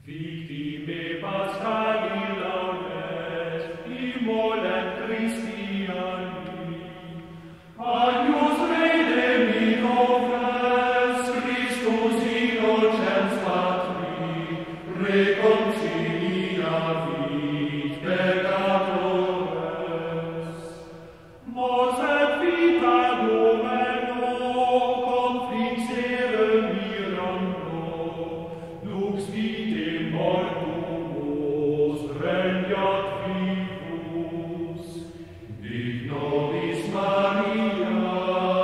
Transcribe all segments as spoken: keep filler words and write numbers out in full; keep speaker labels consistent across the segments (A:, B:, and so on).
A: Victime Paschali laudes, imolent Christiani, Agnus Rei de Minovres, Christus innocens Patri, reconcilia vit peccatores. Mors et vita Domino, confixere mirando, lux vitae mortuos regnat vivus. Dic nobis Maria,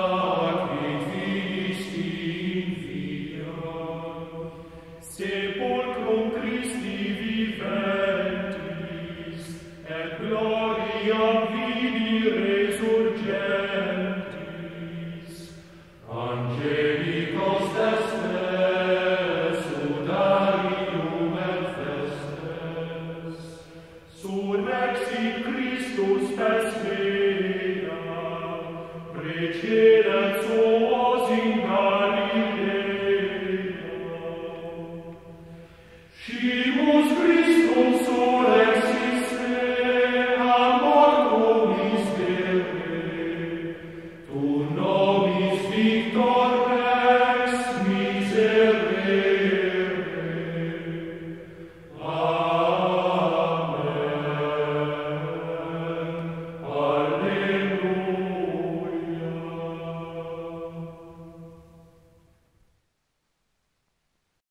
A: quid fidisti in via, sepulcra